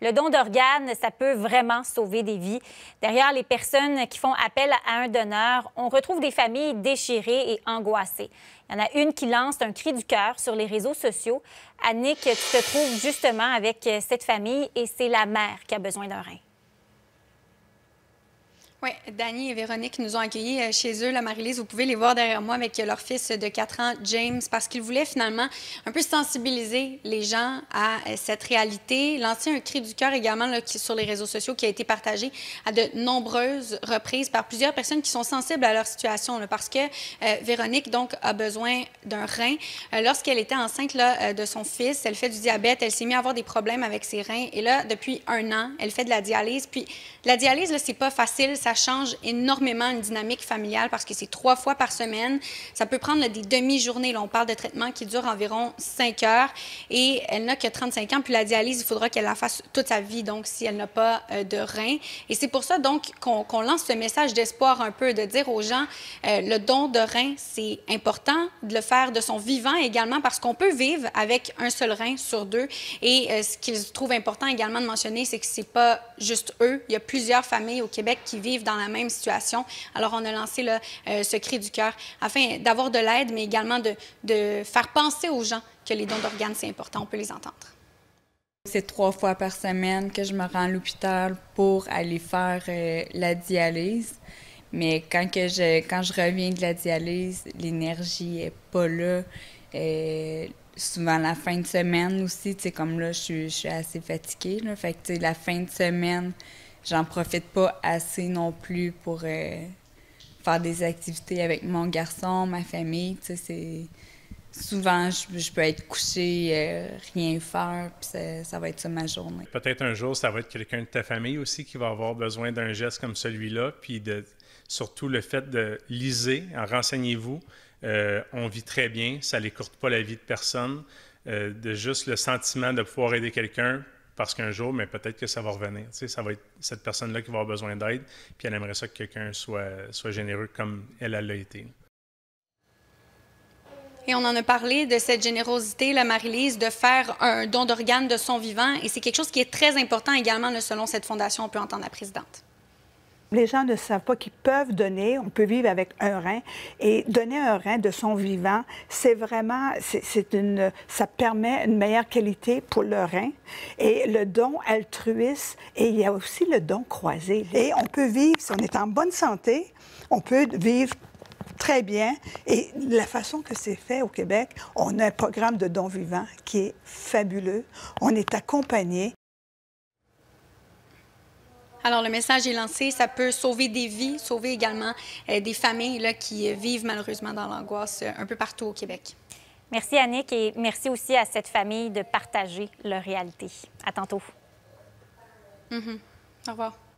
Le don d'organes, ça peut vraiment sauver des vies. Derrière les personnes qui font appel à un donneur, on retrouve des familles déchirées et angoissées. Il y en a une qui lance un cri du cœur sur les réseaux sociaux. Annick, tu te trouves justement avec cette famille et c'est la mère qui a besoin d'un rein. Oui, Dani et Véronique nous ont accueillis chez eux, la Marie-Lise. Vous pouvez les voir derrière moi avec leur fils de 4 ans, James, parce qu'ils voulaient finalement un peu sensibiliser les gens à cette réalité. Lancer un cri du cœur également là, sur les réseaux sociaux qui a été partagé à de nombreuses reprises par plusieurs personnes qui sont sensibles à leur situation. Là, parce que Véronique, donc, a besoin d'un rein. Lorsqu'elle était enceinte là, de son fils, elle fait du diabète, elle s'est mise à avoir des problèmes avec ses reins. Et là, depuis 1 an, elle fait de la dialyse. Puis la dialyse, là, c'est pas facile. Ça change énormément une dynamique familiale parce que c'est 3 fois par semaine. Ça peut prendre là, des demi-journées. Là, on parle de traitements qui durent environ 5 heures et elle n'a que 35 ans. Puis la dialyse, il faudra qu'elle la fasse toute sa vie, donc si elle n'a pas de rein. Et c'est pour ça donc qu'on lance ce message d'espoir un peu, de dire aux gens, le don de rein, c'est important de le faire de son vivant également parce qu'on peut vivre avec un seul rein sur 2. Et ce qu'ils trouvent important également de mentionner, c'est que c'est pas juste eux. Il y a plusieurs familles au Québec qui vivent dans la même situation. Alors, on a lancé là, ce cri du cœur afin d'avoir de l'aide, mais également de faire penser aux gens que les dons d'organes, c'est important. On peut les entendre. C'est 3 fois par semaine que je me rends à l'hôpital pour aller faire la dialyse. Mais quand je reviens de la dialyse, l'énergie n'est pas là. Souvent, la fin de semaine aussi, tu sais, comme là, je suis assez fatiguée. Là, fait que, tu sais, la fin de semaine, j'en profite pas assez non plus pour faire des activités avec mon garçon, ma famille. Tu sais, souvent, je peux être couchée, rien faire, puis ça va être ça ma journée. Peut-être un jour, ça va être quelqu'un de ta famille aussi qui va avoir besoin d'un geste comme celui-là, puis surtout le fait de liser, renseignez-vous. On vit très bien, ça n'écourte pas la vie de personne. De juste le sentiment de pouvoir aider quelqu'un, parce qu'un jour, mais peut-être que ça va revenir. Tu sais, ça va être cette personne-là qui va avoir besoin d'aide, puis elle aimerait ça que quelqu'un soit généreux comme elle l'a été. Et on en a parlé de cette générosité, la Marie-Lise, de faire un don d'organes de son vivant. Et c'est quelque chose qui est très important également, là, selon cette fondation. On peut entendre la présidente. Les gens ne savent pas qu'ils peuvent donner. On peut vivre avec un rein. Et donner un rein de son vivant, c'est vraiment, ça permet une meilleure qualité pour le rein. Et le don altruiste, et il y a aussi le don croisé. Et on peut vivre, si on est en bonne santé, on peut vivre très bien. Et la façon que c'est fait au Québec, on a un programme de don vivant qui est fabuleux. On est accompagné. Alors, le message est lancé. Ça peut sauver des vies, sauver également des familles là, qui vivent malheureusement dans l'angoisse un peu partout au Québec. Merci, Annick, et merci aussi à cette famille de partager leur réalité. À tantôt. Au revoir.